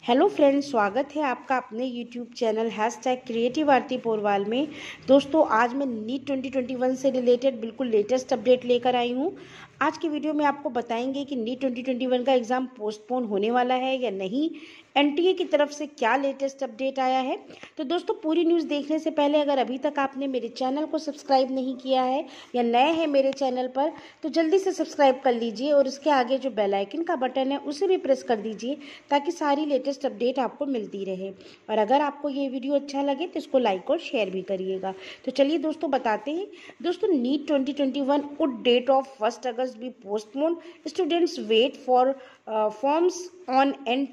Hello friends, स्वागत है आपका अपने YouTube channel #creative Aarti Porwal में। दोस्तों, आज मैं नीट 2021 से रिलेटेड बिल्कुल लेटेस्ट अपडेट लेकर आई हूँ। आज की वीडियो में आपको बताएंगे कि नीट 2021 का एग्ज़ाम पोस्टपोन होने वाला है या नहीं, एनटीए की तरफ से क्या लेटेस्ट अपडेट आया है। तो दोस्तों, पूरी न्यूज़ देखने से पहले अगर अभी तक आपने मेरे चैनल को सब्सक्राइब नहीं किया है या नए हैं मेरे चैनल पर, तो जल्दी से सब्सक्राइब कर लीजिए और उसके आगे जो बेल आइकन का बटन है उसे भी प्रेस कर दीजिए ताकि सारी लेटेस्ट अपडेट आपको मिलती रहे। और अगर आपको ये वीडियो अच्छा लगे तो इसको लाइक और शेयर भी करिएगा। तो चलिए दोस्तों, बताते हैं। दोस्तों, NEET 2021 would date of 1 August be postpone, students wait for forms on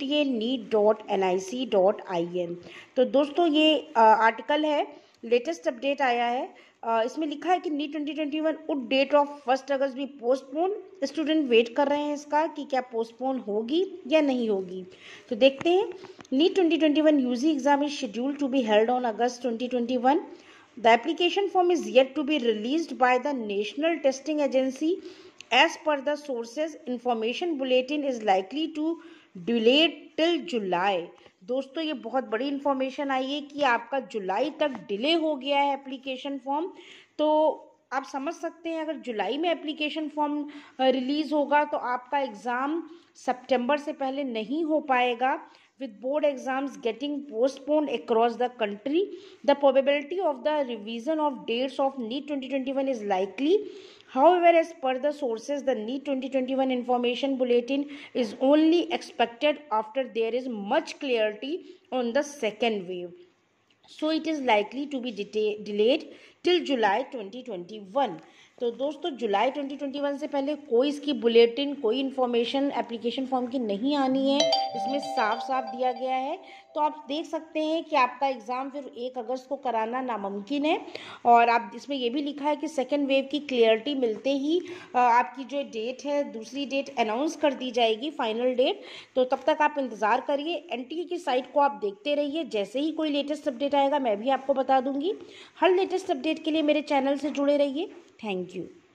nta.nic.in। तो दोस्तों, ये आर्टिकल है, लेटेस्ट अपडेट आया है। इसमें लिखा है कि नीट 2021 वुड डेट ऑफ 1 अगस्त भी पोस्टपोन। स्टूडेंट वेट कर रहे हैं इसका कि क्या पोस्टपोन होगी या नहीं होगी। तो देखते हैं। NEET 2021 UG exam is scheduled to be held on August 2021। The application form is yet to be released by the National Testing Agency. As per the sources, information bulletin is likely to delay till July. दोस्तों, ये बहुत बड़ी information आई है कि आपका जुलाई तक delay हो गया है एप्लीकेशन फॉर्म। तो आप समझ सकते हैं, अगर जुलाई में एप्लीकेशन फॉर्म रिलीज होगा तो आपका एग्ज़ाम सितंबर से पहले नहीं हो पाएगा। With board exams getting postponed across the country, the probability of the revision of dates of NEET 2021 is likely. However, as per the sources, the NEET 2021 information bulletin is only expected after there is much clarity on the second wave. So it is likely to be delayed till July 2021. तो दोस्तों, जुलाई 2021 से पहले कोई इसकी bulletin, कोई information application form की नहीं आनी है। इसमें साफ साफ दिया गया है। तो आप देख सकते हैं कि आपका एग्ज़ाम फिर 1 अगस्त को कराना नामुमकिन है। और आप इसमें ये भी लिखा है कि सेकेंड वेव की क्लियरिटी मिलते ही आपकी जो डेट है, दूसरी डेट अनाउंस कर दी जाएगी, फाइनल डेट। तो तब तक आप इंतज़ार करिए। एनटीए की साइट को आप देखते रहिए। जैसे ही कोई लेटेस्ट अपडेट आएगा मैं भी आपको बता दूंगी। हर लेटेस्ट अपडेट के लिए मेरे चैनल से जुड़े रहिए। Thank you.